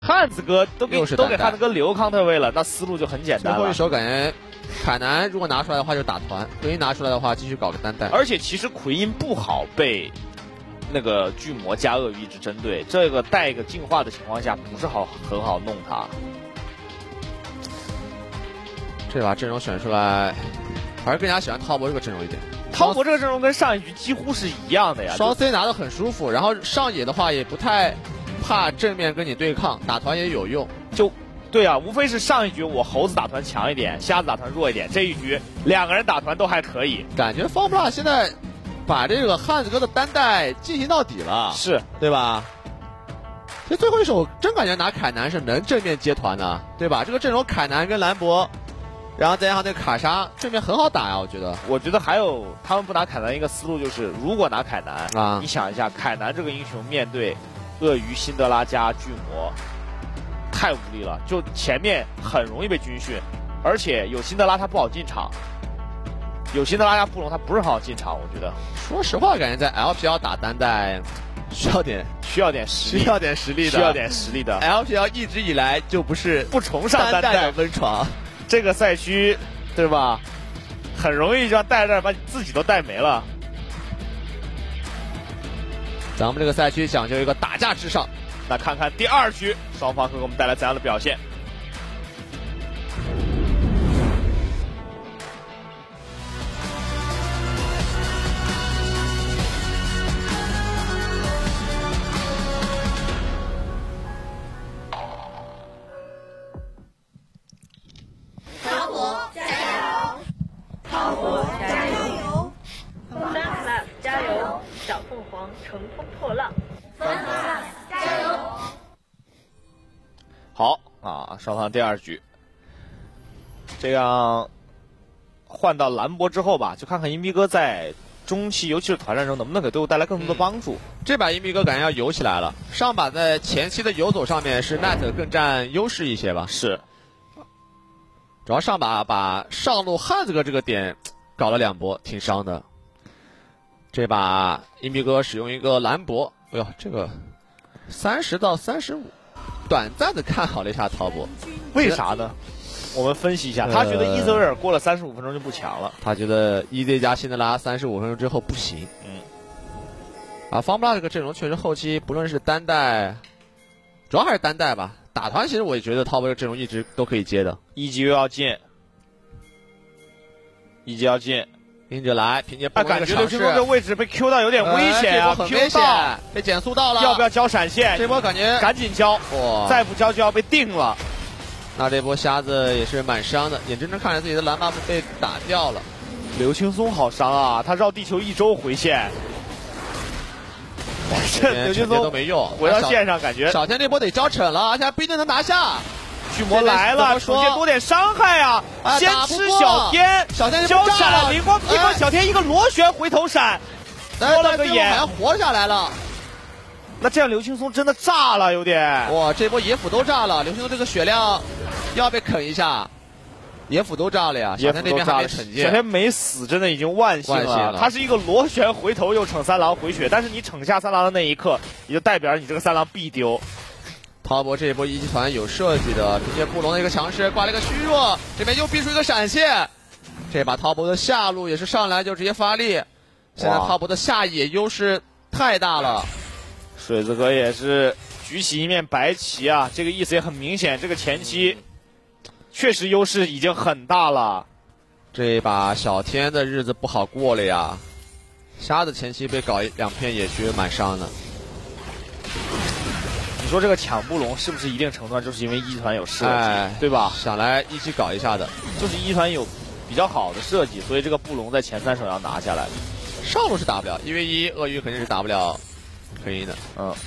汉子哥都给汉子哥留康特位了，那思路就很简单了。 最后一手感觉凯南如果拿出来的话就打团，奎因拿出来的话继续搞个单带。 而且其实奎因不好被那个巨魔加鳄鱼一直针对，这个带一个进化的情况下不是很好弄他。 这把阵容选出来，还是更加喜欢滔博这个阵容一点。 滔博这个阵容跟上一局几乎是一样的呀， 双 C 拿得很舒服，然后上野的话也不太怕正面跟你对抗，打团也有用。 就对啊，无非是上一局我猴子打团强一点，瞎子打团弱一点，这一局两个人打团都还可以。 感觉方布拉现在把这个汉子哥的单带进行到底了， 是对吧？这最后一手真感觉拿凯南是能正面接团的，对吧？这个阵容凯南跟兰博，然后再加上那个卡莎，正面很好打呀，我觉得。 我觉得还有他们不拿凯南一个思路就是，如果拿凯南啊，你想一下，凯南这个英雄面对鳄鱼、辛德拉加巨魔，太无力了，就前面很容易被军训，而且有辛德拉他不好进场，有辛德拉加布隆他不是很好进场，我觉得。 说实话，感觉在 LPL 打单带需要点实力的。LPL 一直以来就不崇尚单带的温床， 这个赛区对吧？很容易就让带着把你自己都带没了。 咱们这个赛区讲究一个打架至上， 那看看第二局双方会给我们带来怎样的表现。 乘风破浪， 加油！ 好啊，上场第二局，这样换到兰博之后吧，就看看银币哥在中期，尤其是团战中能不能给队伍带来更多的帮助。 这把银币哥感觉要游起来了，上把在前期的游走上面是 Net 更占优势一些吧？ 是， 主要上把上路汉子哥这个点搞了2波，挺伤的。这把银币哥使用一个兰博，哎呦，这个30到35，短暂的看好了一下滔博， 为啥呢？我们分析一下，他觉得伊泽维尔过了35分钟就不强了， 他觉得 EZ 加辛德拉35分钟之后不行。方布拉这个阵容确实后期不论是单带，主要还是单带吧，打团其实我也觉得滔博这个阵容一直都可以接的。 一级又要进，一级要进。 盯着来，凭借感觉刘青松这位置被 Q 到有点危险啊， 很危险，被减速到了， 要不要交闪现？ 这波感觉赶紧交，再不交就要被定了。 那这波瞎子也是蛮伤的，眼睁睁看着自己的蓝 buff 被打掉了。 刘青松好伤啊，他绕地球1周回线，这刘青松都没用， 回到线上感觉小天这波得交惩了，而且还不一定能拿下。 巨魔来了，首先多点伤害啊！先吃小天，交闪灵光劈光小天一个螺旋回头闪，多了个眼， 还活下来了。 那这样刘青松真的炸了，有点。 哇，这波野辅都炸了，刘青松这个血量要被啃一下。野辅都炸了呀，小天那边还没惩戒， 小天没死，真的已经万幸了。他是一个螺旋回头又惩三郎回血，但是你惩下三郎的那一刻，也就代表你这个三郎必丢。 滔博这一波一级团有设计的，凭借布隆的一个强势挂了一个虚弱，这边又逼出一个闪现。这把滔博的下路也是上来就直接发力，现在滔博的下野优势太大了。 水子哥也是举起一面白旗啊，这个意思也很明显，这个前期确实优势已经很大了。 这把小天的日子不好过了呀，瞎子前期被搞2片野区蛮伤的。 你说这个抢布隆是不是一定程度上就是因为一团有设计，对吧？ 想来一起搞一下的， 就是一团有比较好的设计，所以这个布隆在前3手要拿下来。 上路是打不了，1v1鳄鱼肯定是打不了奎因的。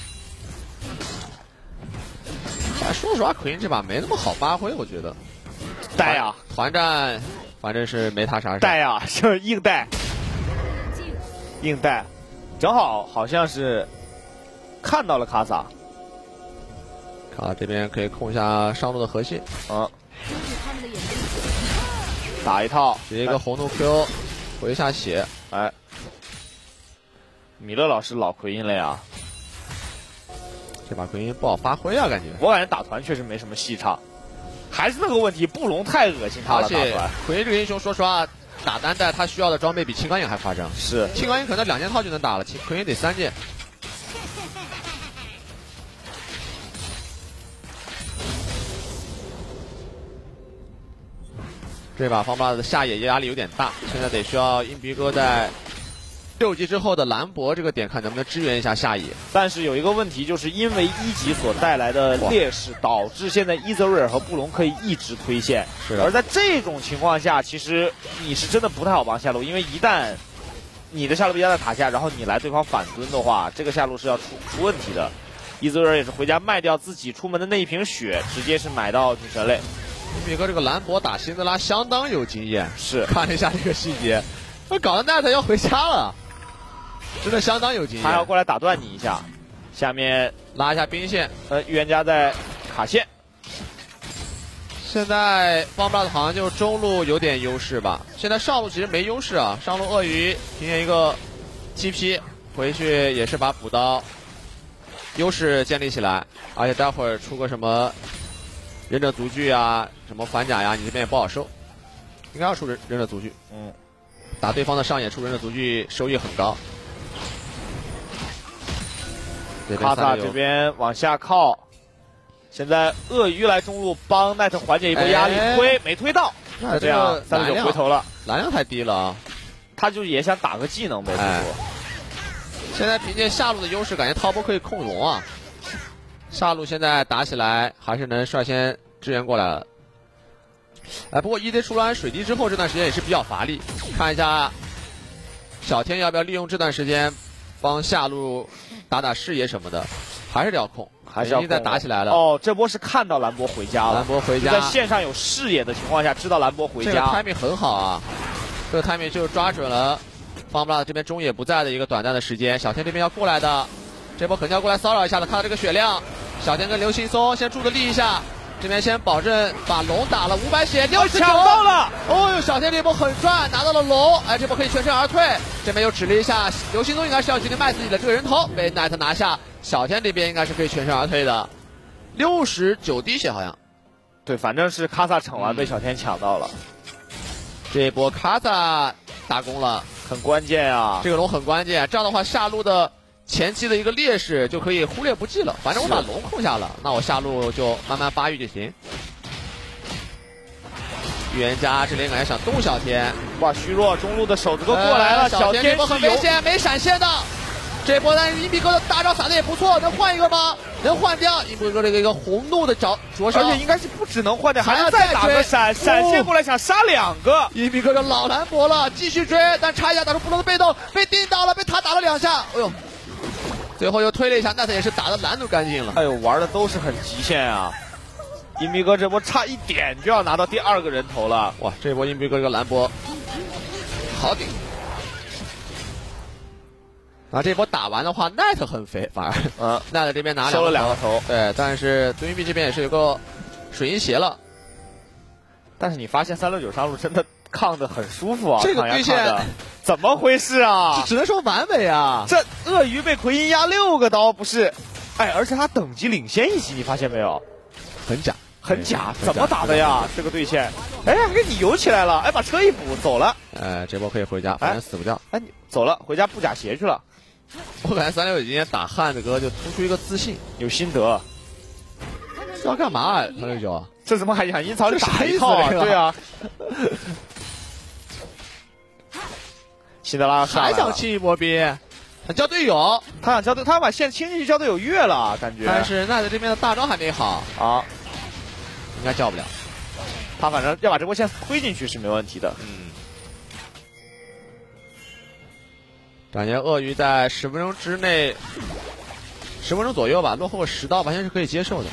说实话，奎因这把没那么好发挥，我觉得。 带呀， 团战反正是没他啥事。 带呀，就是硬带，硬带，正好像是看到了卡萨。 这边可以控一下上路的核心， 打一套， 直接一个红怒 Q， 回一下血， 米勒老师老奎因了呀。 这把奎因不好发挥啊，感觉。 我感觉打团确实没什么戏唱，还是那个问题，布隆太恶心他了。 而且奎因这个英雄，说实话，打单带他需要的装备比青钢影还夸张。 是， 青钢影可能2件套就能打了，奎因得3件。这把方巴的下野压力有点大，现在得需要硬币哥在6级之后的兰博这个点看能不能支援一下下野。 但是有一个问题，就是因为1级所带来的劣势，导致现在伊泽瑞尔和布隆可以一直推线。 是的。 而在这种情况下，其实你是真的不太好帮下路，因为一旦你的下路被压在塔下，然后你来对方反蹲的话，这个下路是要出问题的。伊泽瑞尔也是回家卖掉自己出门的那一瓶血，直接是买到女神类。 米哥这个兰博打辛德拉相当有经验， 是看了一下这个细节，那搞得奈特要回家了，真的相当有经验。 他要过来打断你一下，下面拉一下兵线， 预言家在卡线。 现在方巴的好像就中路有点优势吧，现在上路其实没优势啊，上路鳄鱼凭借一个 TP 回去也是把补刀优势建立起来，而且待会儿出个什么忍者族具啊，什么反甲呀，你这边也不好收，应该要出忍者族具。打对方的上野出忍者族具收益很高。 卡萨这边往下靠，现在鳄鱼来中路帮奈特缓解一波压力，推没推到，那这样369回头了， 蓝量太低了啊， 他就也想打个技能呗。 现在凭借下路的优势，感觉滔波可以控龙啊。下路现在打起来还是能率先支援过来了。不过 EZ 出完水滴之后，这段时间也是比较乏力。看一下小天要不要利用这段时间帮下路打打视野什么的，还是得要控， 还是要再打起来了。 哦，这波是看到兰博回家了， 兰博回家， 在线上有视野的情况下，知道兰博回家， 这个 timing 很好啊，这个 timing 就抓准了方布拉这边中野不在的一个短暂的时间，小天这边要过来的。这波肯定要过来骚扰一下的，看到这个血量，小天跟刘青松先助着力一下，这边先保证把龙打了500血，69 抢到了！ 哦呦，小天这波很赚，拿到了龙，这波可以全身而退。这边又指了一下，刘青松应该是要决定卖自己的这个人头，被奈特拿下，小天这边应该是可以全身而退的，69滴血好像。 对，反正是卡萨惩完被小天抢到了， 这一波卡萨打攻了， 很关键啊！ 这个龙很关键，这样的话下路的前期的一个劣势就可以忽略不计了，反正我把龙控下了，那我下路就慢慢发育就行。预言家这里感觉想动小天， 哇，虚弱中路的手子都过来了，小天这波很危险，没闪现的。这波但是硬币哥的大招撒的也不错，能换一个吗？能换掉。硬币哥这个一个红怒的着手， 而且应该是不只能换掉，还要再打个闪现过来，想杀2个。 硬币哥就老兰博了，继续追，但插一下打出布隆的被动，被定倒了，被他打了2下，哎呦！最后又推了一下，奈特也是打的蓝都干净了。 哎呦，玩的都是很极限啊！硬币哥这波差一点就要拿到第2个人头了， 哇！这波硬币哥这个蓝波好顶。啊，这波打完的话，奈特很肥，反而奈特这边拿收了2个头， 对，但是对硬币这边也是有个水银鞋了。 但是你发现369上路真的抗的很舒服啊， 这个对线怎么回事啊？ 只能说完美啊！ 这鳄鱼被奎因压6个刀，不是？而且他等级领先1级，你发现没有？ 很假， 很假，怎么打的呀？这个对线，还给你游起来了，把车一补走了， 这波可以回家，反正死不掉。 你走了，回家布甲鞋去了。 我感觉369今天打汉子哥就突出一个自信， 有心得。 要干嘛啊？369， 这怎么还想阴曹里打一套啊？对啊。辛德拉还想清一波兵，想交队友， 他想交队，他把线清进去交队友越了，感觉。 但是奈特这边的大招还没好啊， 应该叫不了。 他反正要把这波线推进去是没问题的。 感觉鳄鱼在10分钟之内，10分钟左右吧，落后10刀完全是可以接受的。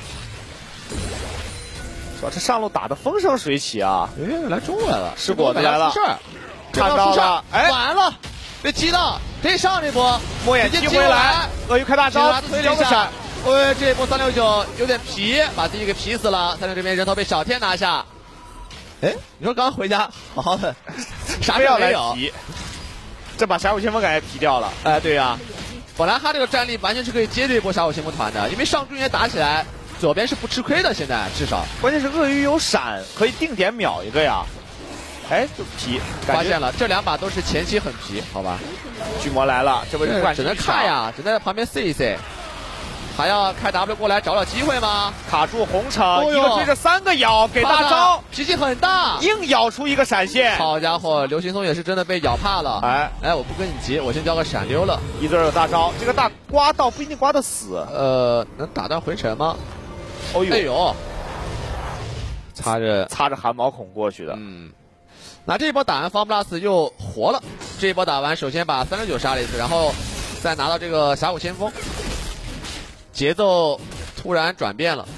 这上路打的风生水起啊！ 来中路来了， 吃果子来了，看到了， 完了，被踢到，可以上这波， 摸眼踢回来，鳄鱼开大招， 推了一下，这一波369有点皮，把自己给皮死了。369这边人头被小天拿下。你说刚回家好好的，啥事没有？ 这把峡谷先锋感觉皮掉了。 对呀， 本来他这个战力完全是可以接这一波峡谷先锋团的，因为上中野打起来，左边是不吃亏的。现在至少， 关键是鳄鱼有闪，可以定点秒一个呀。哎，就皮， 发现了这两把都是前期很皮，好吧？ 巨魔来了，这不是只能看呀，只能在旁边 C 一 C。还要开 W 过来找找机会吗？ 卡住红城，一个追着3个咬，给大招， 脾气很大， 硬咬出一个闪现。 好家伙，刘行松也是真的被咬怕了。哎，我不跟你急，我先交个闪溜了。 一队有大招，这个大刮到不一定刮得死。 能打断回城吗？ 哦呦， 哎呦，擦着汗毛孔过去的。 那这一波打完方 plus 又活了。这一波打完，首先把369杀了一次，然后再拿到这个峡谷先锋。节奏突然转变了，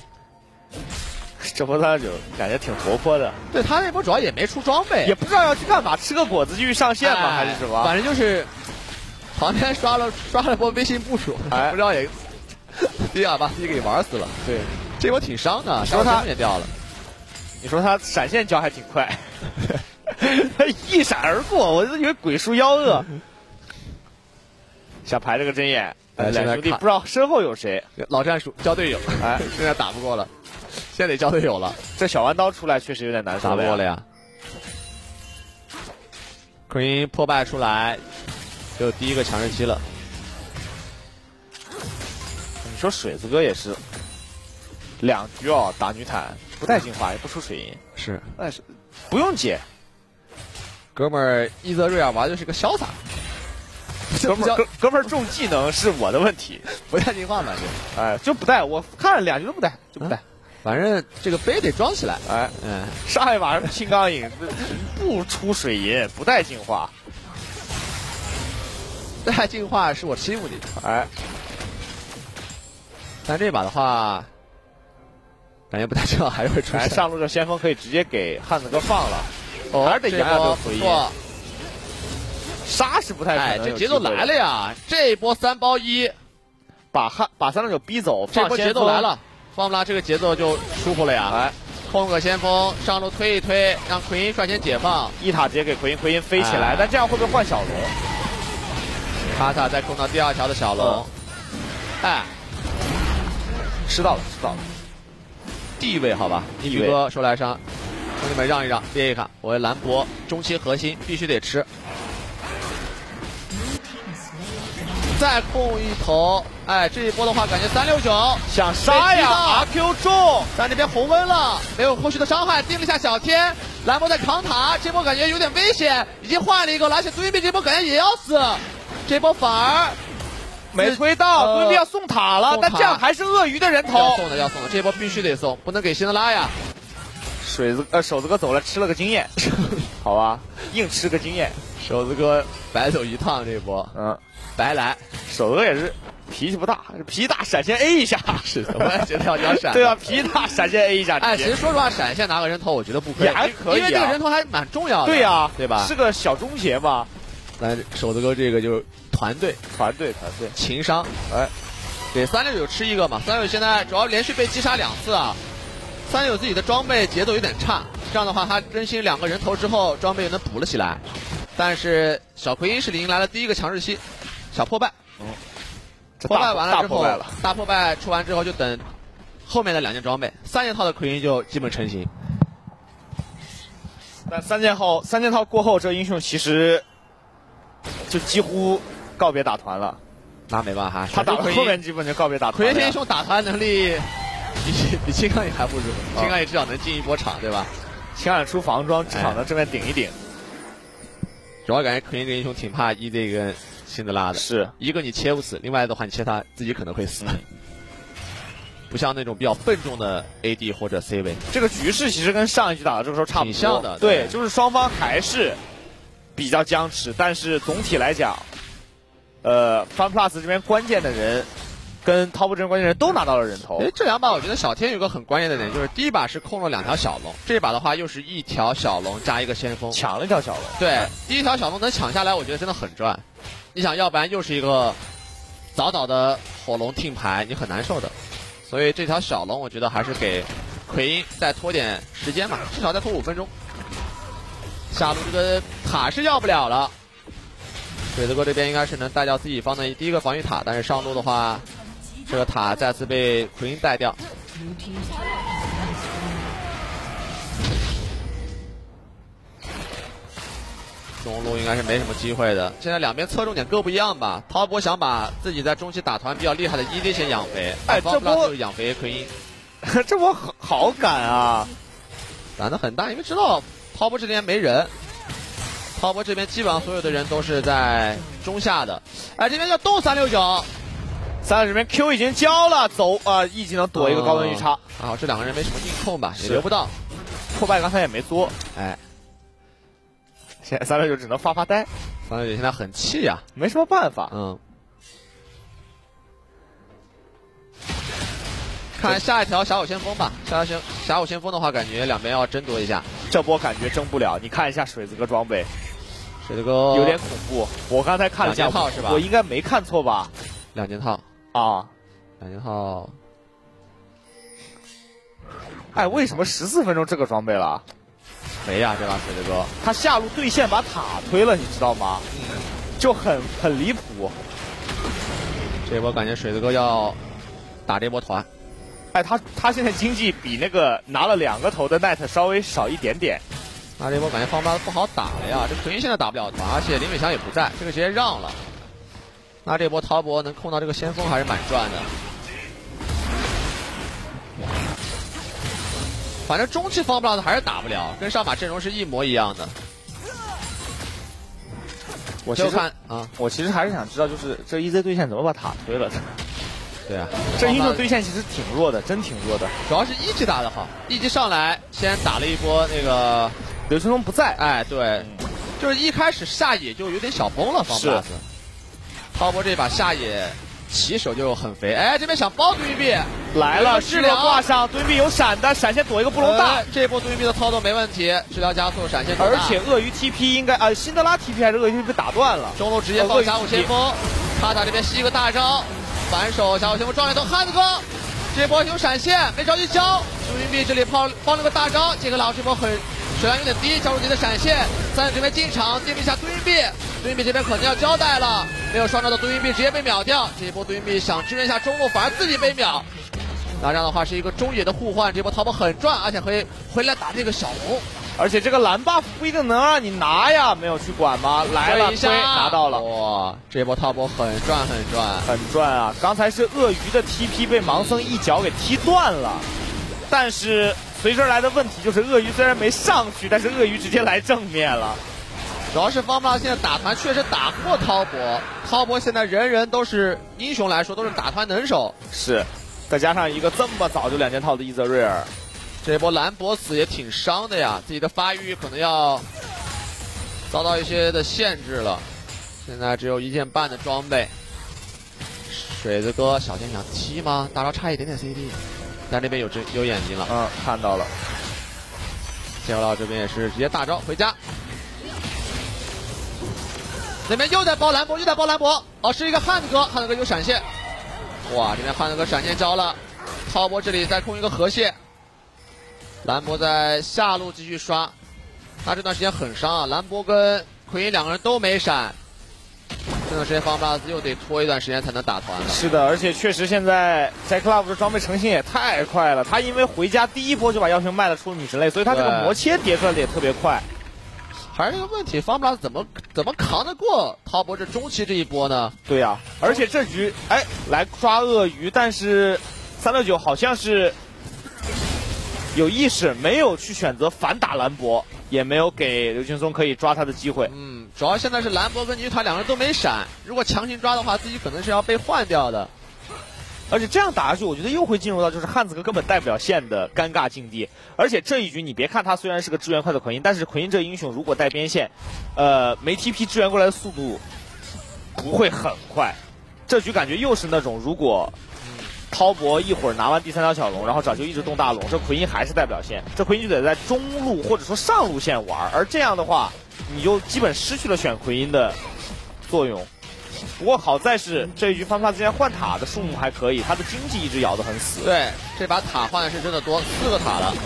这波369感觉挺活泼的。 对他那波主要也没出装备， 也不知道要去干嘛，吃个果子继续上线吗？还是什么？ 反正就是旁边刷了波微信部署，不知道也第二把自己给玩死了。对，这波挺伤的， 说他也掉了。 你说他闪现交还挺快，他一闪而过，我就以为鬼畜妖恶。想排这个针眼。两兄弟不知道身后有谁， 老战术交队友，现在打不过了，现在得交队友了。 这小弯刀出来确实有点难受， 打不过了呀。Queen 破败出来，就第一个强势期了。 你说水子哥也是2局哦，打女坦不带进化也不出水银， 是， 但是不用解。 哥们儿伊泽瑞尔玩的是个潇洒。 哥们儿重技能是我的问题， 不带进化嘛就，哎就不带，我看了2局都不带，就不带， 反正这个杯得装起来， 上一把是青钢影不出水银，不带进化， 带进化是我欺负你，但这把的话，感觉不太知道还是会出现。 上路这先锋可以直接给汉子哥放了，还是得养养这个回音。杀是不太可能， 这节奏来了呀！这一波3包1， 把369逼走， 这波节奏来了，方布拉这个节奏就舒服了呀！控个先锋，上路推一推，让奎因率先解放， 一塔直接给奎因飞起来，但这样会不会换小龙？ 卡塔再控到第2条的小龙， 吃到了， 地位好吧？一哥说来伤，兄弟们让一让，憋一卡，我兰博中期核心必须得吃。再控一头，这一波的话，感觉369 想杀呀 ，RQ 中， 在那边红温了，没有后续的伤害，盯了一下小天，兰博在扛塔，这波感觉有点危险，已经换了一个，而且对面这波感觉也要死，这波反而没推到，对面要送塔了，但这样还是鳄鱼的人头， 要送的，这波必须得送，不能给辛德拉呀。 手子哥走了，吃了个经验，好吧，硬吃个经验， 手子哥白走一趟这波，白来， 手子哥也是脾气不大，脾气大闪现 A 一下， 是的，我也觉得要讲闪， 对啊，脾气大闪现 A 一下， 其实说实话，闪现拿个人头，我觉得不亏， 也还可以， 因为这个人头还蛮重要的， 对呀， 对吧？ 是个小中邪嘛。 但手子哥这个就是团队情商，给369吃一个嘛，369现在主要连续被击杀2次啊，369自己的装备节奏有点差，这样的话他更新2个人头之后，装备也能补了起来，但是小奎因是迎来了第一个强势期。小破败，破败完了之后，大破败出完之后就等后面的2件装备，3件套的奎因就基本成型。 但3件套过后，这英雄其实就几乎告别打团了。 那没办法， 他打到后面基本就告别打团。 奎因英雄打团能力比青钢影还不如，青钢影至少能进一波场，对吧？ 青钢影出防装，至少能正面顶一顶。 主要感觉奎因这个英雄挺怕EZ跟辛德拉的， 是一个你切不死，另外的话你切他自己可能会死，不像那种比较笨重的 AD 或者 C 位。 这个局势其实跟上一局打的这个时候差不多， 挺像的。 对，就是双方还是比较僵持，但是总体来讲，FunPlus 这边关键的人跟 Top 这边关键人都拿到了人头。 这2把我觉得小天有个很关键的点，就是第一把是控了2条小龙，这把的话又是1条小龙加一个先锋， 抢了1条小龙。 对，第1条小龙能抢下来，我觉得真的很赚。你想，要不然又是一个早早的火龙听牌，你很难受的。所以这条小龙，我觉得还是给奎因再拖点时间吧，至少再拖5分钟。下路这个塔是要不了了， 水子哥这边应该是能带掉自己方的第一个防御塔，但是上路的话，这个塔再次被奎因带掉。中路应该是没什么机会的。现在两边侧重点各不一样吧。滔博想把自己在中期打团比较厉害的伊利先养肥， 哎，这波就是养肥奎因， 这波好赶啊， 赶得很大，因为知道滔博这边没人。滔博这边基本上所有的人都是在中下的，哎，这边要动369，369 这边 Q 已经交了，走一技能躲一个高温预差， 啊，这两个人没什么硬控吧，也留不到， 破败刚才也没作， 哎， 现在369只能发发呆 369现在很气呀， 没什么办法， 看下一条峡谷先锋吧，峡谷先锋的话，感觉两边要争夺一下， 这波感觉争不了，你看一下水子哥装备。 水子哥有点恐怖，我刚才看了一下， 套是吧？ 我应该没看错吧 ？2件套啊 ，2件套。 哎，为什么14分钟这个装备了？ 没呀，这把水子哥， 他下路对线把塔推了，你知道吗？就很离谱。 这波感觉水子哥要打这波团。 哎，他现在经济比那个拿了2个头的奈特稍微少一点点。 那这波感觉方巴不好打了呀，这奎因现在打不了团，而且林伟翔也不在，这个直接让了。那这波滔博能控到这个先锋还是蛮赚的。反正中期方巴还是打不了，跟上把阵容是一模一样的。 我其实还是想知道，就是这 EZ 对线怎么把塔推了的。 对啊， 这英雄对线其实挺弱的，真挺弱的。 主要是一级打得好，一级上来先打了一波那个刘春风不在， 哎，对，就是一开始下野就有点小崩了，方布拉斯。滔博这把下野起手就很肥，哎，这边想包蹲币来了，治疗挂上，蹲币有闪的，闪现躲一个布隆大， 这波蹲币的操作没问题，治疗加速，闪现而且鳄鱼 TP 应该辛德拉 TP 还是鳄鱼 TP 被打断了， 中路直接放峡谷先锋，卡塔这边吸一个大招。反手峡谷先锋撞一头汉子哥，这波有闪现，没着急交，朱云碧这里放了个大招，杰克老这波水量有点低，加入自己的闪现，3这边进场定了一下杜云碧，杜云碧这边可能要交代了，没有双招的杜云碧直接被秒掉，这一波杜云碧想支援一下中路，反而自己被秒，那这样的话是一个中野的互换，这波滔博很赚，而且可以回来打这个小龙。 而且这个蓝 buff 不一定能让你拿呀，没有去管吗？来了，推拿到了， 哇，这波滔博很赚啊！刚才是鳄鱼的 TP 被盲僧一脚给踢断了，但是随之而来的问题就是鳄鱼虽然没上去，但是鳄鱼直接来正面了。 主要是方巴现在打团确实打不过滔博，滔博现在人人都是英雄来说都是打团能手， 是，再加上一个这么早就2件套的伊泽瑞尔。 这波兰博死也挺伤的呀，自己的发育可能要遭到一些的限制了。现在只有1件半的装备。水子哥小剑想踢吗？大招差一点点 CD， 但那边有眼睛了。 看到了。 谢老这边也是直接大招回家。那边又在包兰博，是一个汉子哥，汉子哥有闪现。哇，这边汉子哥闪现交了，滔博这里再控一个河蟹。兰博在下路继续刷，那这段时间很伤啊。兰博跟奎因2个人都没闪，这段时间方巴斯又得拖一段时间才能打团了。 是的，而且确实现在在 Club 的装备成型也太快了。他因为回家第一波就把药瓶卖了出了女神类，所以他这个魔切叠出来的也特别快。 还是这个问题，方布拉斯怎么扛得过滔博这中期这一波呢？ 对呀，而且这局来抓鳄鱼，但是369好像是有意识没有去选择反打兰博，也没有给刘俊松可以抓他的机会。 主要现在是兰博跟女塔2人都没闪，如果强行抓的话，自己可能是要被换掉的。 而且这样打下去，我觉得又会进入到就是汉子哥根本带不了线的尴尬境地。而且这一局你别看他虽然是个支援快的奎因，但是奎因这英雄如果带边线，没 TP 支援过来的速度不会很快。这局感觉又是那种如果滔博一会儿拿完第3条小龙，然后找就一直动大龙，这奎因还是带不了线，这奎因就得在中路或者说上路线玩，而这样的话，你就基本失去了选奎因的作用。不过好在是这一局方法之间换塔的数目还可以，他的经济一直咬得很死。 对，这把塔换的是真的多，4个塔了。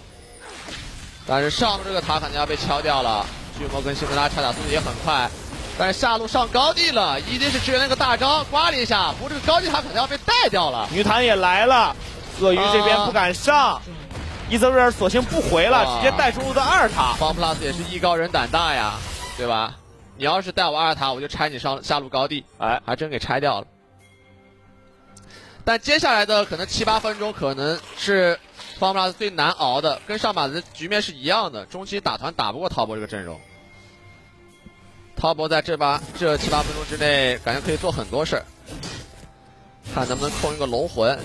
但是上路这个塔肯定要被敲掉了。巨魔跟辛德拉拆塔速度也很快， 但是下路上高地了，一定是支援了个大招，刮了一下，不过这个高地塔可能要被带掉了。 女坦也来了，鳄鱼这边不敢上，伊泽瑞尔索性不回了，直接带出了的2塔。 方 plus 也是艺高人胆大呀，对吧？你要是带我2塔，我就拆你下路高地，哎，还真给拆掉了。但接下来的可能7、8分钟，可能是方 plus 最难熬的，跟上把的局面是一样的，中期打团打不过滔博这个阵容。滔博在这7、8分钟之内，感觉可以做很多事儿，看能不能控一个龙魂。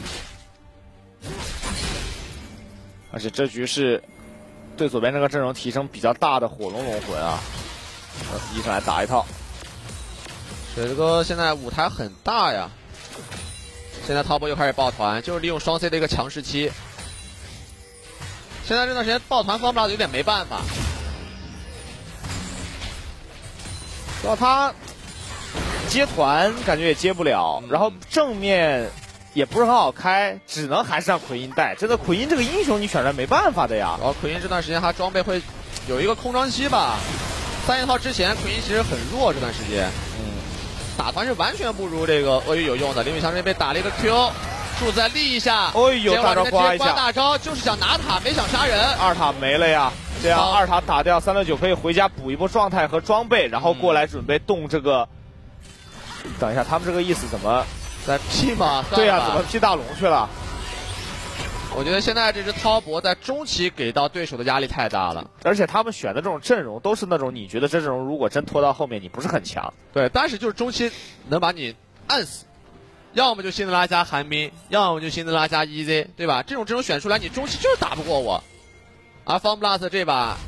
而且这局是对左边这个阵容提升比较大的火龙魂啊，一上来打一套。 水哥现在舞台很大呀，现在滔博又开始抱团，就是利用双 C 的一个强势期。现在这段时间抱团方不有点没办法。 然后他接团感觉也接不了，然后正面也不是很好开，只能还是让奎因带。真的，奎因这个英雄你选出来没办法的呀。 然后奎因这段时间他装备会有一个空装期吧，3件套之前奎因其实很弱这段时间，打团是完全不如这个鳄鱼有用的。林伟翔这边被打了一个 Q， 柱子再立一下， 哦呦，大招刮一下， 大招就是想拿塔，没想杀人。 2塔没了呀。这样2塔打掉369可以回家补一波状态和装备，然后过来准备动这个。等一下，他们这个意思怎么在 P 吗？ 对呀，怎么 P 大龙去了？ 我觉得现在这支滔博在中期给到对手的压力太大了， 而且他们选的这种阵容都是那种你觉得这阵容如果真拖到后面你不是很强， 对，但是就是中期能把你按死，要么就辛德拉加寒冰，要么就辛德拉加 EZ， 对吧？这种阵容选出来，你中期就是打不过我。而方 plus 这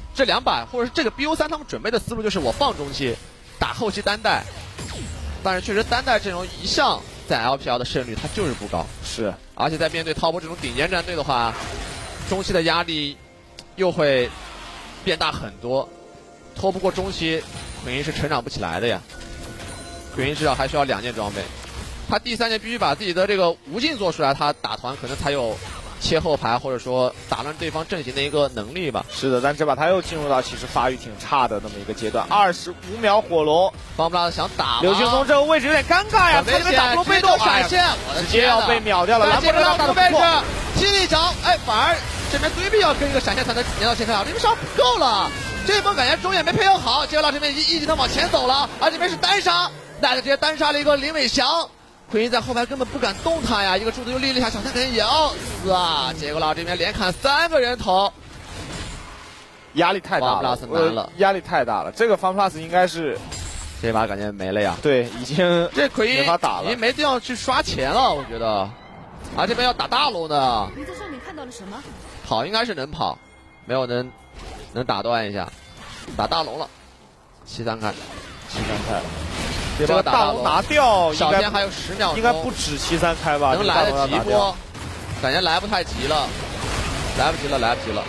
2把或者是这个 BO3 他们准备的思路就是我放中期，打后期单带，但是确实单带阵容一向在 LPL 的胜率它就是不高， 是， 而且在面对滔博这种顶尖战队的话，中期的压力又会变大很多，拖不过中期，奎因是成长不起来的呀。奎因至少还需要2件装备，他第3件必须把自己的这个无尽做出来，他打团可能才有切后排或者说打乱对方阵型的一个能力吧。 是的，但这把他又进入到其实发育挺差的那么一个阶段。25秒火龙， 方布拉想打刘青松这个位置有点尴尬呀，他这边打不被动闪现， 直接要被秒掉了。兰博拉打的不错， 踢一脚，哎，反而这边对必要跟一个闪现才能连到前场，这边伤不够了。这波感觉中野没配合好，结果到这边一级能往前走了，而这边是单杀，那直接单杀了一个林伟翔。奎因在后排根本不敢动他呀，一个柱子又立了一下，小三肯定也要死啊！结果老这边连砍3个人头， 压力太大了，压力太大了。这个方 plus 应该是这把感觉没了呀。 对，已经这奎因没法打了， 已经没地方去刷钱了，我觉得。啊，这边要打大龙的。 你在上面看到了什么？ 跑应该是能跑，没有能打断一下，打大龙了。7-3开，7-3 开了。这个大龙拿掉， 小天还有10秒钟， 应该不止7-3开吧？ 能来得及不？感觉来不太及了，来不及了。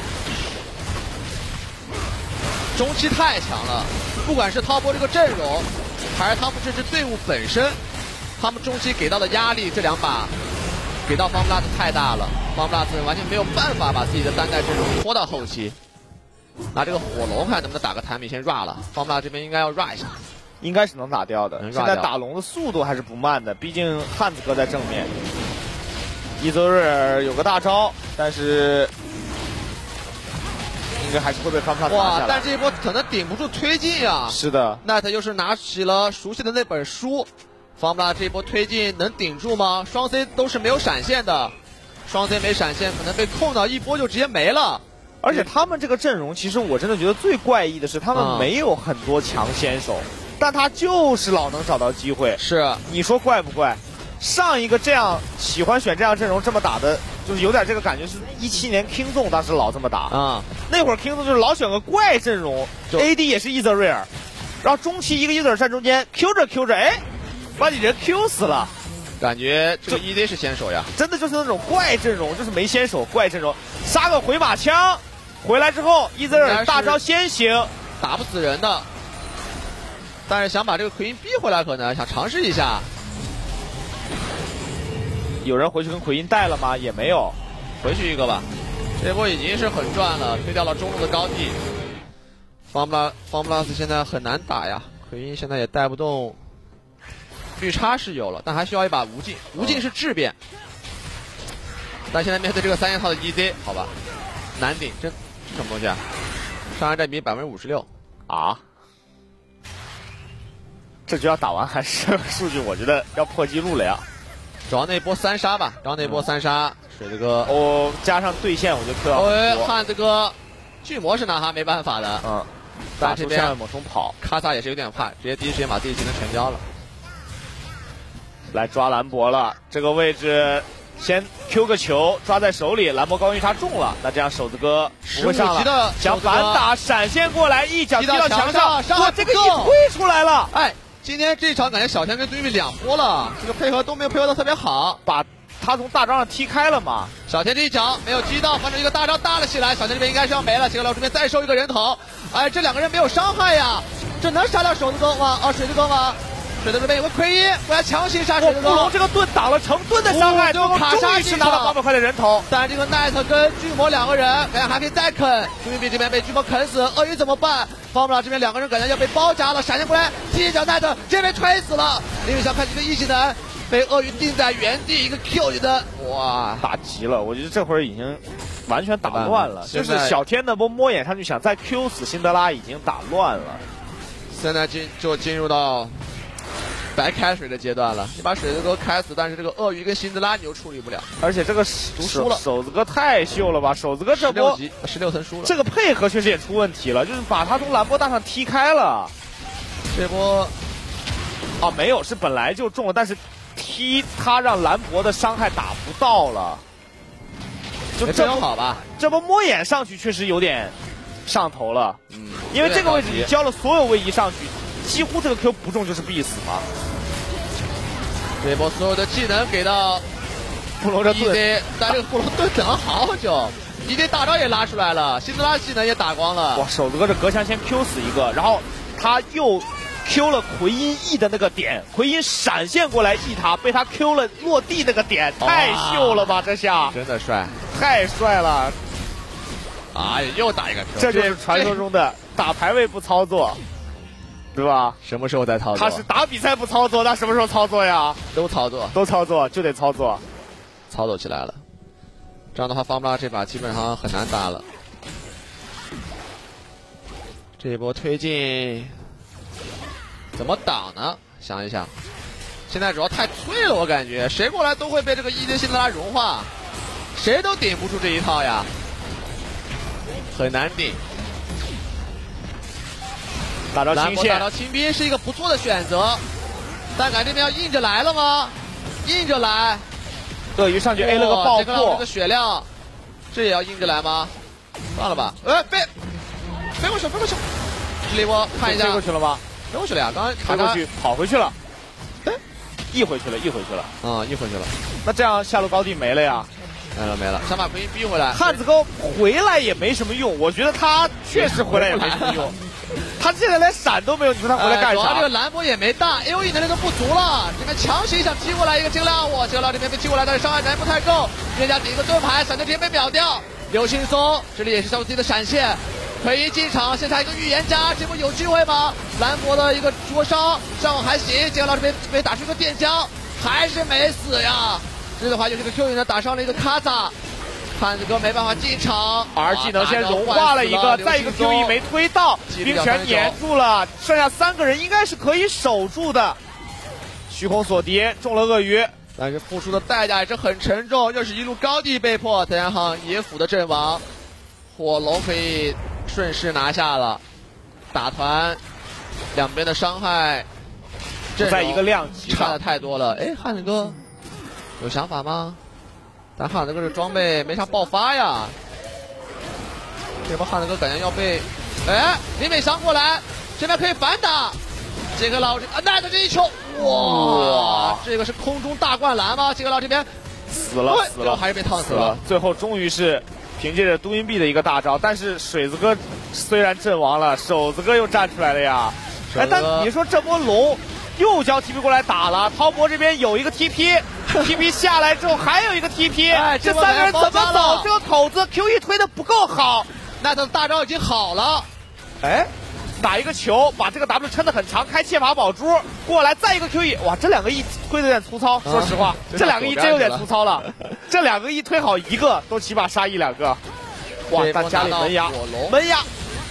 中期太强了，不管是滔博这个阵容，还是他们这支队伍本身，他们中期给到的压力，这2把给到方布拉斯太大了，方布拉斯完全没有办法把自己的单带阵容拖到后期。拿这个火龙看能不能打个坦米先 run 了，方布拉这边应该要 run 一下。 应该是能打掉的，现在打龙的速度还是不慢的，毕竟汉子哥在正面。伊泽瑞尔有个大招，但是应该还是会被方帕打下来。 但这一波可能顶不住推进呀。 是的， 奈特又是拿起了熟悉的那本书，方布拉这一波推进能顶住吗？双 C 都是没有闪现的，双 C 没闪现，可能被控到一波就直接没了。 而且他们这个阵容，其实我真的觉得最怪异的是，他们没有很多强先手。但他就是老能找到机会， 是你说怪不怪？上一个这样喜欢选这样阵容这么打的，就是有点这个感觉，是17年 Kingzone 当时老这么打啊。那会儿 Kingzone 就是老选个怪阵容 ，AD 也是伊泽瑞尔，然后中期一个伊泽尔站中间 ，Q 着，哎，把你人 Q 死了。 感觉这个 ED 是先手呀， 真的就是那种怪阵容，就是没先手怪阵容，杀个回马枪，回来之后伊泽尔大招先行， 打不死人的。但是想把这个奎因逼回来，可能想尝试一下。 有人回去跟奎因带了吗？也没有， 回去一个吧。这波已经是很赚了，推掉了中路的高地。方布拉斯现在很难打呀， 奎因现在也带不动，绿叉是有了，但还需要一把无尽，无尽是质变。但现在面对这个3件套的 EZ， 好吧，难顶，这什么东西啊？伤害占比56% 啊！这局要打完还是数据，我觉得要破纪录了呀。 找那波3杀吧，找那波3杀，水子哥哦，加上对线，我就 Q 到。 汉子哥，巨魔是拿他没办法的。 嗯， 但这边猛冲跑， 卡萨也是有点怕，直接第一时间把自己技能全交了。 来抓兰博了，这个位置先 Q 个球抓在手里，兰博高晕叉中了，那这样手子哥不会上了，想反打闪现过来，一脚踢到墙上，哇，这个一推出来了， 哎。今天这一场感觉小天跟杜玉2波了，这个配合都没有配合的特别好， 把他从大招上踢开了嘛。 小天这一脚没有击到，反正一个大招大了起来，小天这边应该是要没了。结果老这边再收一个人头，哎，这2个人没有伤害呀，这能杀掉手子哥吗？啊，水子哥吗？水子这边有个奎因，我要强行杀水子哥。 布隆这个盾挡了成盾的伤害， 就卡莎是拿到800块的人头。 但这个奈特跟巨魔2个人，感觉还可以再啃。杜玉这边被巨魔啃死，鳄鱼怎么办？方不了这边2个人感觉要被包夹了，闪现过来踢一脚奈特，这边推死了。林宇翔看这个一技能被鳄鱼定在原地，一个 Q 技能，哇， 打急了！我觉得这会儿已经完全打乱了，就是小天那波摸眼上去想再 Q 死辛德拉，已经打乱了。 现在进入到白开水的阶段了，你把水子哥开死，但是这个鳄鱼跟辛德拉你又处理不了， 而且这个输了。 手子哥太秀了吧！手子哥这波 16层输了， 这个配合确实也出问题了，就是把他从兰博大上踢开了。 这波啊没有，是本来就中了，但是踢他让兰博的伤害打不到了。就这波好吧， 这波摸眼上去确实有点上头了。因为这个位置你交了所有位移上去。几乎这个 Q 不中就是必死嘛！ 这波所有的技能给到布隆这盾， 但这个布隆盾等了好久，EZ大招也拉出来了，辛德拉技能也打光了。 哇，手子哥这隔墙先 Q 死一个，然后他又 Q 了奎因 E 的那个点，奎因闪现过来 E 他，被他 Q 了落地那个点，太秀了吧！这下真的帅， 太帅了！ 哎，又打一个 Q， 这就是传说中的打排位不操作。对吧？ 什么时候在操作？ 他是打比赛不操作，那什么时候操作呀？ 都操作， 都操作，就得操作， 操作起来了。这样的话，方布拉这把基本上很难打了。这一波推进怎么挡呢？想一想，现在主要太脆了，我感觉谁过来都会被这个EZ辛德拉融化，谁都顶不住这一套呀，很难顶。 打着清线， 打到清兵是一个不错的选择，但感觉这边要硬着来了吗？硬着来， 鳄鱼上去 A 了个爆破， 这个血量，这也要硬着来吗？算了吧，飞过去，这一波看一下， 飞过去了吗？ 飞过去了呀，刚刚飞过去跑回去了，溢回去了，溢回去了， 溢回去了， 那这样下路高地没了呀？ 没了，想把奎因逼回来， 汉子哥回来也没什么用，我觉得他确实回来也没什么用。他现在连闪都没有，你说他回来干啥？ 这个兰博也没大 ，AOE 能力都不足了。这边强行想踢过来一个精亮，哇！精亮这边被踢过来，但是伤害还不太够。人家顶一个盾牌，闪电直接被秒掉。刘青松这里也是消除自己的闪现。奎因进场，现在一个预言家，这波有机会吗？兰博的一个灼伤，上还行。精亮这边被打出一个电浆，还是没死呀。这的话就是个 Q 技能打伤了一个卡萨。汉子哥没办法进场， 而技能先融化了一个，再一个 QE 没推到，冰泉粘住了，剩下3个人应该是可以守住的。虚空锁敌中了鳄鱼， 但是付出的代价也是很沉重，又是一路高地被迫，再加上野辅的阵亡，火龙可以顺势拿下了。打团两边的伤害不在一个量级上， 差的太多了。哎，汉子哥有想法吗？但汉子哥这装备没啥爆发呀，这波汉子哥感觉要被，林美翔过来，这边可以反打，杰克老师奈特这一球，哇，这个是空中大灌篮吗？杰克老这边死了， 还是被烫死了。 最后终于是凭借着都阴币的一个大招，但是水子哥虽然阵亡了，手子哥又站出来了呀。但你说这波龙又交 TP 过来打了，滔博这边有一个 TP 下来之后还有一个 TP，这3个人怎么走？这个口子 QE 推的不够好， 奈特的大招已经好了， 打一个球，把这个 W 撑得很长，开切法宝珠过来，再一个 QE， 哇，这2个 E 推的有点粗糙，说实话，这2个 E 真有点粗糙了。这2个 E 推好一个，都起码杀1、2个。哇，但家里门压，门压。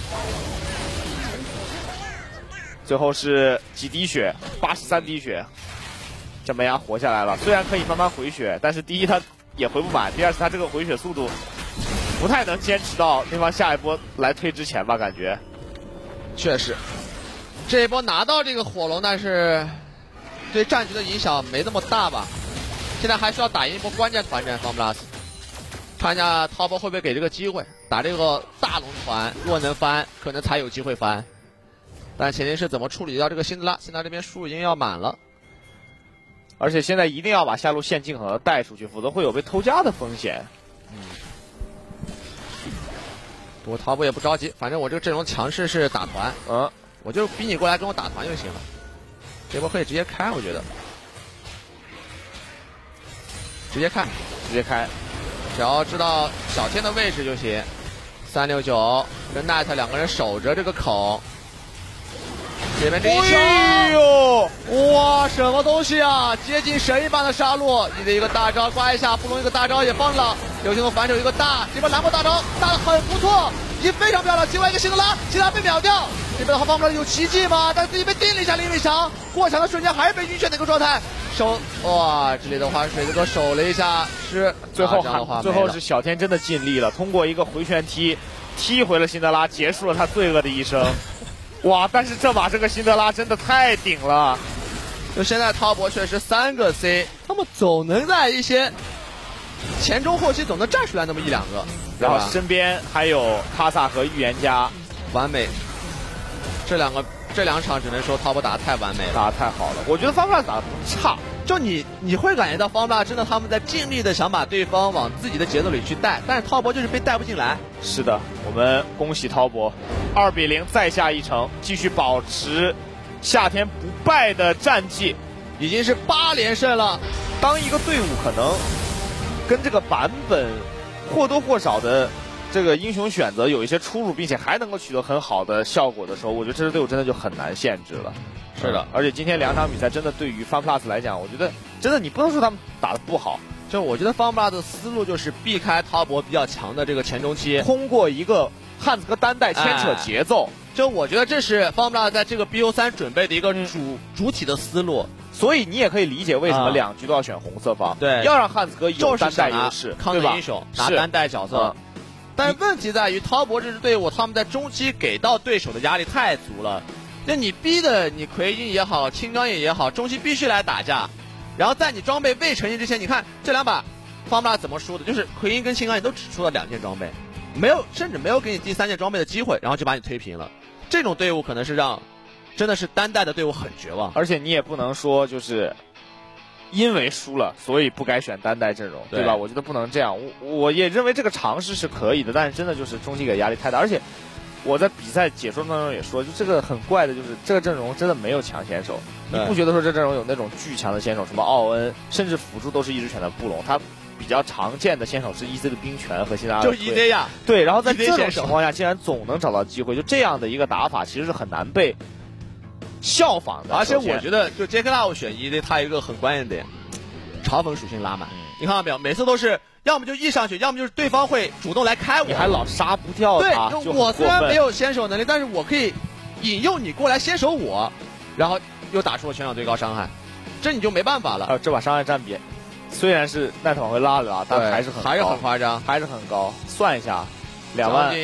最后是几滴血，83滴血，这门牙活下来了。虽然可以慢慢回血，但是第一他也回不满，第二是他这个回血速度不太能坚持到对方下一波来推之前吧，感觉。 确实，这一波拿到这个火龙，但是对战局的影响没那么大吧。现在还需要打赢一波关键团战 FunPlus， 看一下滔博会不会给这个机会，打这个大龙团，若能翻，可能才有机会翻。但前提是怎么处理掉这个辛德拉，辛德拉这边输已经要满了， 而且现在一定要把下路线尽可能的带出去，否则会有被偷家的风险。 不过滔博也不着急，反正我这个阵容强势是打团，我就逼你过来跟我打团就行了。这波可以直接开，我觉得，直接开，只要知道小天的位置就行。369跟奈特2个人守着这个口。这边这一球， 哎呦， 哇，什么东西啊！接近神一般的杀戮，你的一个大招刮一下，布隆一个大招也放了，刘星龙反手一个大，这边蓝波大招打得很不错，已经非常漂亮。另外一个辛德拉，辛德拉被秒掉，这边的话放不了有奇迹吗？但自己被定了一下，林伟翔过墙的瞬间还是被晕眩的一个状态，守哇，这里的话水子哥守了一下，是最后是小天真的尽力了，通过一个回旋踢回了辛德拉，结束了他罪恶的一生。哇！但是这把这个辛德拉真的太顶了， 就现在滔博确实3个 C， 他们总能在一些前中后期总能站出来那么1、2个， 然后身边还有卡萨和预言家， 完美。这两场只能说滔博打得太完美了， 打得太好了。我觉得FunPlus打得不差， 就你会感觉到FunPlus真的他们在尽力的想把对方往自己的节奏里去带，但是滔博就是被带不进来。 是的，我们恭喜滔博，2比0再下一城，继续保持夏天不败的战绩， 已经是8连胜了。 当一个队伍可能跟这个版本或多或少的这个英雄选择有一些出入，并且还能够取得很好的效果的时候，我觉得这支队伍真的就很难限制了。 是的， 而且今天2场比赛真的对于 FunPlus 来讲，我觉得真的你不能说他们打得不好， 就我觉得FunPlus 的思路就是避开滔博比较强的这个前中期， 通过一个汉子哥单带牵扯节奏， 就我觉得这是FunPlus在这个 BO3 准备的一个主体的思路。 所以你也可以理解为什么2局都要选红色方， 对， 要让汉子哥有单带优势， 康的英雄拿单带角色。但是问题在于滔博这支队伍，他们在中期给到对手的压力太足了。那你逼的你奎因也好，青钢野也好，中期必须来打架。然后在你装备未成型之前，你看这2把FunPlus怎么输的？就是奎因跟青钢野都只出了2件装备，甚至没有给你第3件装备的机会，然后就把你推平了。这种队伍可能是让真的是单带的队伍很绝望。 而且你也不能说就是因为输了，所以不该选单带阵容，对吧？我觉得不能这样。我也认为这个尝试是可以的，但是真的就是中期给压力太大。而且我在比赛解说当中也说，就这个很怪的，就是这个阵容真的没有强选手。你不觉得说这阵容有那种巨强的选手，什么奥恩，甚至辅助都是一直选的布隆，他比较常见的选手是 EZ 的冰泉和辛达尔， 就 EZ 呀， 对。然后在这种情况下，竟然总能找到机会，就这样的一个打法，其实是很难被效仿的。 而且我觉得，就杰克纳选 EZ， 他一个很关键点，嘲讽属性拉满。你看到没有？每次都是要么就 E 上去，要么就是对方会主动来开我， 你还老杀不掉他。 对，我虽然没有先手能力，但是我可以引诱你过来先手我，然后又打出了全场最高伤害，这你就没办法了。 这把伤害占比虽然是奈特往回拉了拉，但还是很夸张， 还是很高。算一下，2万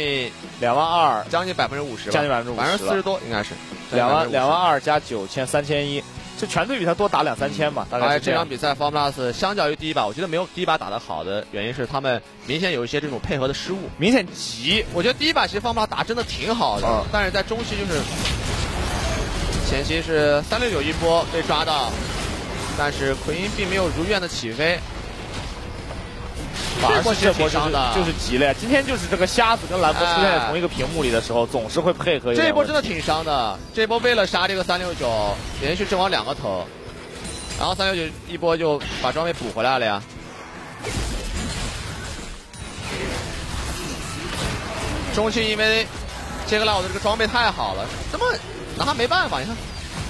2， 将近50%， 将近50%，40% 多应该是。 2万2加9000，3001，这全队比他多打2-3千吧，大概是这场比赛 FunPlus 相较于第一把，我觉得没有第一把打得好的原因是他们明显有一些这种配合的失误， 明显急。 我觉得第一把其实 FunPlus 打真的挺好的，但是在中期就是前期是369一波被抓到，但是奎因并没有如愿的起飞。 这波就是急了呀！今天就是这个瞎子跟兰博出现在同一个屏幕里的时候，总是会配合。 这一波真的挺伤的，这一波为了杀这个369，连续阵亡2个头，然后369一波就把装备补回来了呀。中期因为杰克拉我的这个装备太好了，怎么拿他没办法？你看，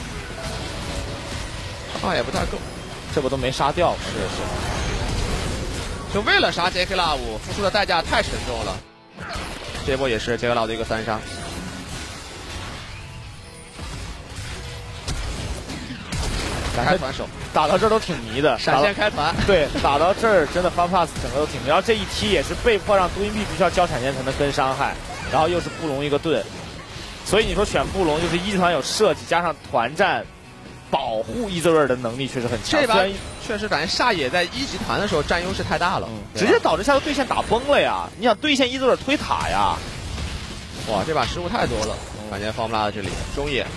啊也不太够， 这不都没杀掉吗？这是， 就为了杀杰克拉姆，付出的代价太沉重了。这波也是杰克拉的一个3杀。开团手打到这儿都挺迷的， 闪现开团。 对，打到这儿真的翻 plus 整个都挺迷。然后这一踢也是被迫让杜因币必须要交闪现才能跟伤害，然后又是布隆一个盾，所以你说选布隆就是一级团有设计，加上团战保护伊泽瑞尔的能力确实很强。 这把确实感觉夏野在1级团的时候占优势太大了， 直接导致下路对线打崩了呀！你想对线伊泽瑞尔推塔呀？ 哇，这把失误太多了，感觉方不拉的这里中野。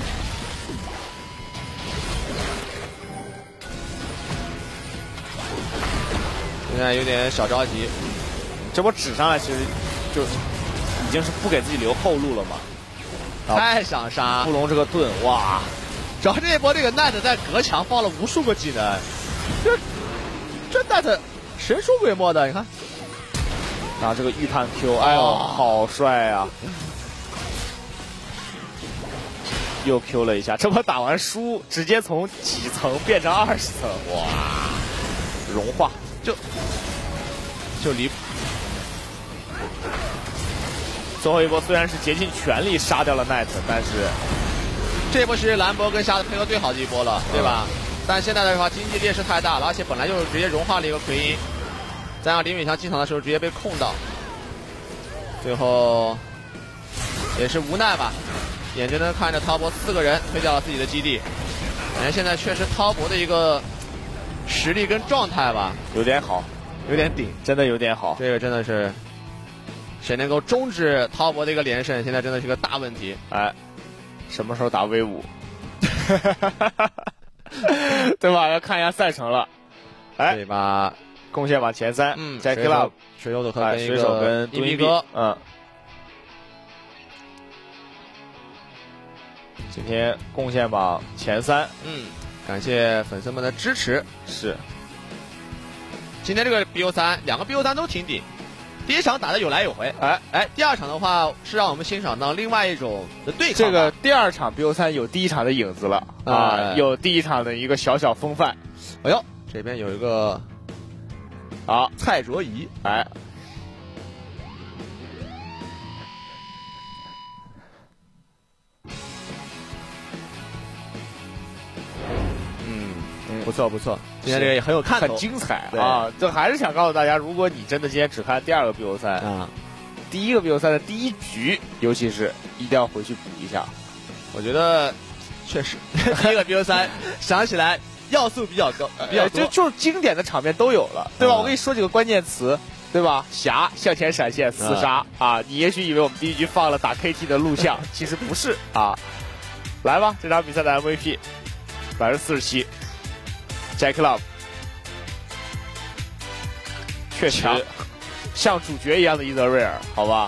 现在有点小着急， 这波指上来其实就已经是不给自己留后路了嘛。 太想杀布隆这个盾，哇！ 主要这一波这个奈特在隔墙放了无数个技能，这奈特神出鬼没的，你看。 然后这个预判 Q， 哎呦，好帅啊！又 Q 了一下，这波打完输，直接从几层变成20层，哇！融化。 就离谱。 最后一波虽然是竭尽全力杀掉了奈特，但是这一波是兰博跟瞎子配合最好的一波了，对吧？但现在的话经济劣势太大了，而且本来就是直接融化了一个奎因，再让林伟强进场的时候直接被控到，最后也是无奈吧，眼睁睁看着滔博4个人推掉了自己的基地。感觉现在确实滔博的一个实力跟状态吧， 有点好，有点顶，真的有点好。 这个真的是谁能够终止滔博的一个连胜，现在真的是个大问题。 哎，什么时候打 V5？ 对吧？要看一下赛程了。哎， 这把贡献榜前3，在 Club 水手组和水手跟一米哥， 今天贡献榜前3， 感谢粉丝们的支持。 是， 今天这个 BO3 2个 BO3都挺顶，第一场打得有来有回，第二场的话是让我们欣赏到另外一种的对抗。 这个第二场 BO3 有第一场的影子了啊，有第一场的一个小小风范。 哎呦，这边有一个蔡卓宜，不错不错，今天这个也很有看头， 很精彩啊！这还是想告诉大家，如果你真的今天只看第2个 BO3 第一个 BO3 的第1局，尤其是一定要回去补一下。 我觉得确实第一个 BO3 想起来要素比较高，比较多， 就是经典的场面都有了，对吧？我跟你说几个关键词，对吧？霞向前闪现4杀你也许以为我们第1局放了打 KT 的录像，其实不是啊。来吧，这场比赛的 MVP 47%。Jack Love 确实像主角一样的伊泽瑞尔，好吧？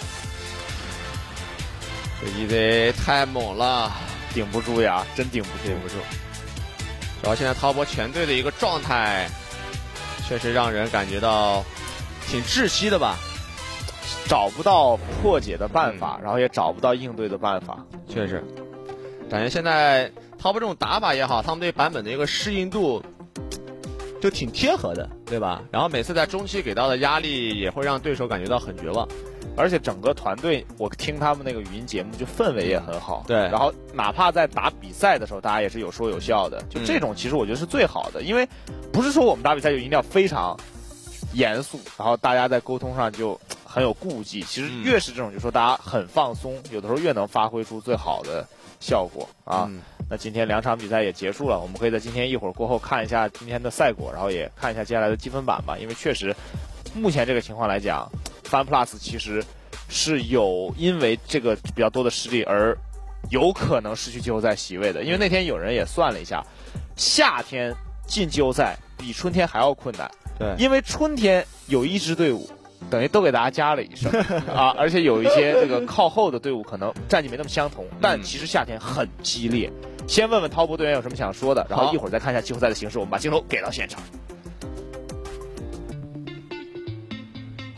这EZ太猛了， 顶不住呀，真顶不住。 主要现在滔博全队的一个状态，确实让人感觉到挺窒息的吧？ 找不到破解的办法，然后也找不到应对的办法， 确实，感觉现在滔博这种打法也好，他们对版本的一个适应度就挺贴合的，对吧？然后每次在中期给到的压力也会让对手感觉到很绝望， 而且整个团队，我听他们那个语音节目，就氛围也很好。 对， 然后哪怕在打比赛的时候，大家也是有说有笑的，就这种其实我觉得是最好的，因为不是说我们打比赛就一定要非常严肃，然后大家在沟通上就很有顾忌。其实越是这种，就说大家很放松，有的时候越能发挥出最好的效果啊。那今天2场比赛也结束了，我们可以在今天一会儿过后看一下今天的赛果，然后也看一下接下来的积分板吧。因为确实，目前这个情况来讲，FunPlus 其实是有因为这个比较多的失利而有可能失去季后赛席位的。因为那天有人也算了一下，夏天进季后赛比春天还要困难。 对， 因为春天有1支队伍等于都给大家加了1胜而且有一些这个靠后的队伍可能战绩没那么相同，但其实夏天很激烈。先问问滔博队员有什么想说的，然后一会儿再看一下季后赛的形势。我们把镜头给到现场。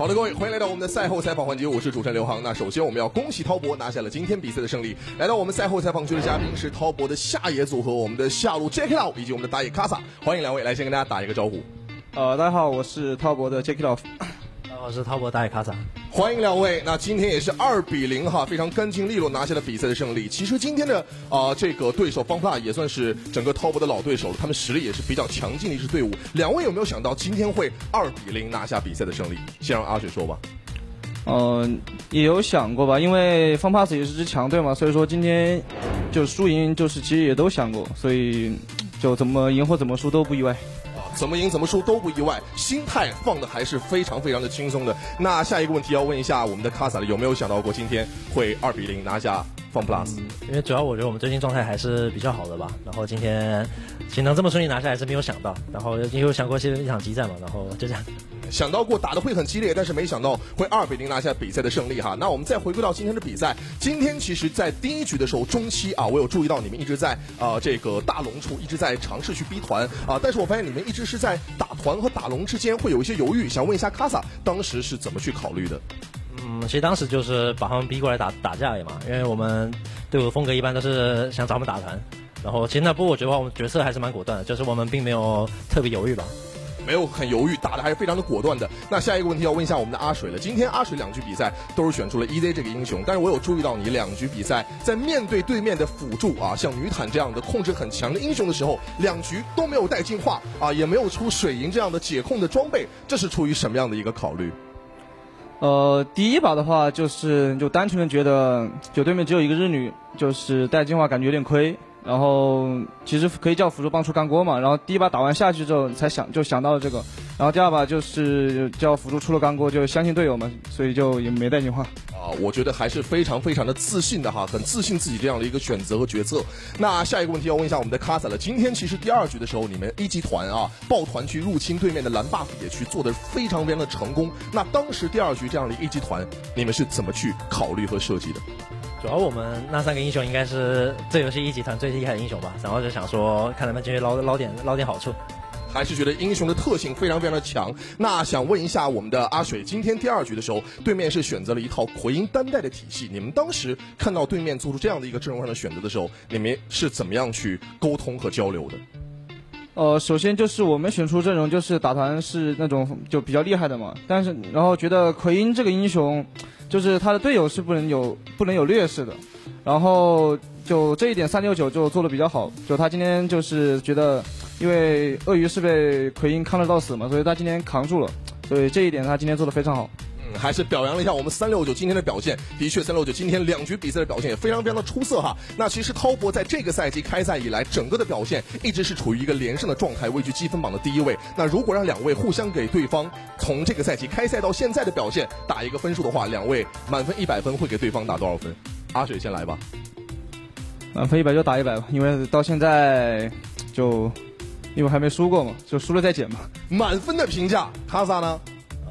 好的，各位，欢迎来到我们的赛后采访环节，我是主持人刘航。那首先我们要恭喜滔博拿下了今天比赛的胜利。来到我们赛后采访区的嘉宾是滔博的下野组合，我们的下路 Jackie Love 以及我们的打野卡萨，欢迎两位来先跟大家打一个招呼。 大家好，我是滔博的 Jackie Love。 我是滔博打野卡萨。 欢迎两位。那今天也是2-0哈，非常干净利落拿下了比赛的胜利。其实今天的这个对手方法也算是整个滔博的老对手了，他们实力也是比较强劲的一支队伍。两位有没有想到今天会2-0拿下比赛的胜利？先让阿水说吧。 也有想过吧，因为方 pass 也是支强队嘛，所以说今天就输赢就是其实也都想过，所以就怎么赢或怎么输都不意外。 怎么赢怎么输都不意外，心态放的还是非常非常的轻松的。那下一个问题要问一下我们的卡萨了，有没有想到过今天会2-0拿下Fun Plus？ 因为主要我觉得我们最近状态还是比较好的吧，然后今天其实能这么顺利拿下还是没有想到，然后也有想过一场激战嘛，然后就这样。 想到过打得会很激烈，但是没想到会2-0拿下比赛的胜利哈。那我们再回归到今天的比赛，今天其实在第一局的时候中期啊，我有注意到你们一直在这个大龙处一直在尝试去逼团啊，但是我发现你们一直是在打团和打龙之间会有一些犹豫，想问一下卡萨当时是怎么去考虑的？ 其实当时就是把他们逼过来打架野嘛，因为我们队伍的风格一般都是想找他们打团，然后其实那波我觉得我们决策还是蛮果断的，就是我们并没有特别犹豫吧。 没有很犹豫，打的还是非常的果断的。那下一个问题要问一下我们的阿水了。今天阿水2局比赛都是选出了 EZ 这个英雄，但是我有注意到你2局比赛在面对对面的辅助啊，像女坦这样的控制很强的英雄的时候，2局都没有带进化啊，也没有出水银这样的解控的装备，这是出于什么样的一个考虑？ 第一把的话就单纯的觉得就对面只有一个日女，就是带进化感觉有点亏。然后其实可以叫辅助帮出干锅嘛，然后第一把打完下去之后才想到了这个，然后第二把就是叫辅助出了干锅，就相信队友们，所以就也没带进化。 我觉得还是非常非常的自信的哈，很自信自己这样的一个选择和决策。那下一个问题要问一下我们的卡萨了。今天其实第2局的时候，你们一级团啊抱团去入侵对面的蓝 buff 野区，做得非常非常的成功。那当时第2局这样的一级团，你们是怎么去考虑和设计的？ 主要我们那3个英雄应该是这游戏一级团最厉害的英雄吧，然后就想说看能不能进去捞点好处。 还是觉得英雄的特性非常非常的强。那想问一下我们的阿水，今天第2局的时候，对面是选择了一套奎因单带的体系，你们当时看到对面做出这样的一个阵容上的选择的时候，你们是怎么样去沟通和交流的？ 首先就是我们选出阵容就是打团是那种就比较厉害的嘛，但是然后觉得奎因这个英雄就是他的队友是不能有劣势的，然后就这一点369就做得比较好，就他今天就是觉得因为鳄鱼是被奎因扛得到死嘛，所以他今天扛住了，所以这一点他今天做得非常好。 还是表扬了一下我们369今天的表现，的确369今天2局比赛的表现也非常非常的出色哈。那其实滔博在这个赛季开赛以来，整个的表现一直是处于一个连胜的状态，位居积分榜的第1位。那如果让2位互相给对方从这个赛季开赛到现在的表现打一个分数的话，2位满分100分会给对方打多少分？阿水先来吧。 满分100就打100吧，因为到现在因为还没输过嘛，就输了再减嘛。 满分的评价，卡萨呢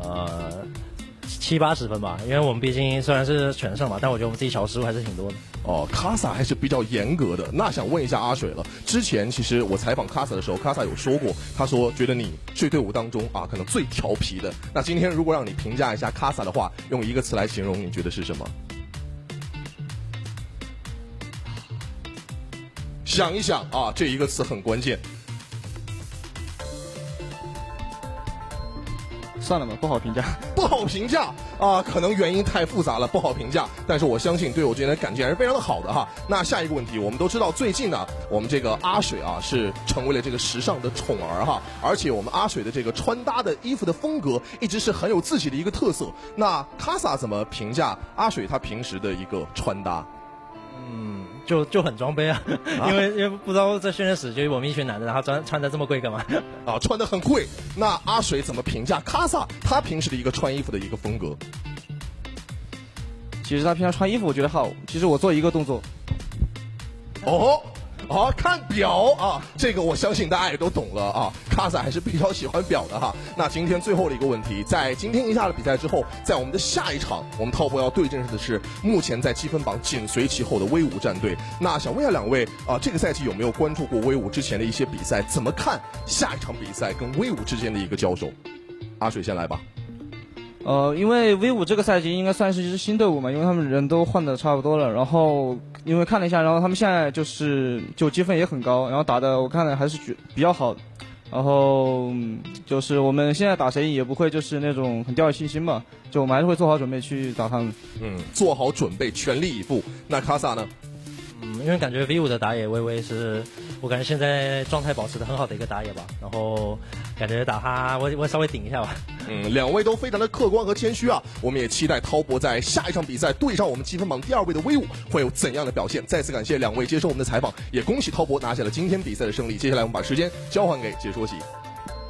？70-80分吧，因为我们毕竟虽然是全胜嘛，但我觉得我们自己小失误还是挺多的。 卡萨还是比较严格的。那想问一下阿水了，之前其实我采访卡萨的时候，卡萨有说过，他说觉得你是队伍当中可能最调皮的。那今天如果让你评价一下卡萨的话，用一个词来形容，你觉得是什么？想一想这一个词很关键。 算了吧，不好评价。 不好评价可能原因太复杂了，不好评价。但是我相信队友之间的感情还是非常的好的哈。那下一个问题，我们都知道最近呢，我们这个阿水是成为了这个时尚的宠儿哈，而且我们阿水的这个穿搭的衣服的风格一直是很有自己的一个特色。那卡萨怎么评价阿水他平时的一个穿搭？ 就很装杯因为不知道在训练室就我们一群男的，然后穿的这么贵干嘛？ 穿的很贵。那阿水怎么评价卡萨他平时的一个穿衣服的一个风格？ 其实他平常穿衣服我觉得好，其实我做一个动作。 看表这个我相信大家也都懂了卡萨还是比较喜欢表的哈。那今天最后的一个问题，在今天一下的比赛之后，在我们的下一场，我们滔博要对阵的是目前在积分榜紧随其后的威武战队。那想问一下2位这个赛季有没有关注过威武之前的一些比赛？怎么看下一场比赛跟威武之间的一个交手？阿水先来吧。 因为 V5这个赛季应该算是一支新队伍嘛，因为他们人都换的差不多了，然后因为看了一下，然后他们现在就积分也很高，然后打的我看了还是比较好的，然后就是我们现在打谁也不会就是那种很掉以轻心嘛，就我们还是会做好准备去打他们。 做好准备，全力以赴。那卡萨呢？ 因为感觉 V5的打野微微是我感觉现在状态保持的很好的一个打野吧，然后感觉打他我稍微顶一下吧。 两位都非常的客观和谦虚啊，我们也期待滔博在下一场比赛对上我们积分榜第2位的 V5会有怎样的表现。再次感谢两位接受我们的采访，也恭喜滔博拿下了今天比赛的胜利。接下来我们把时间交还给解说席。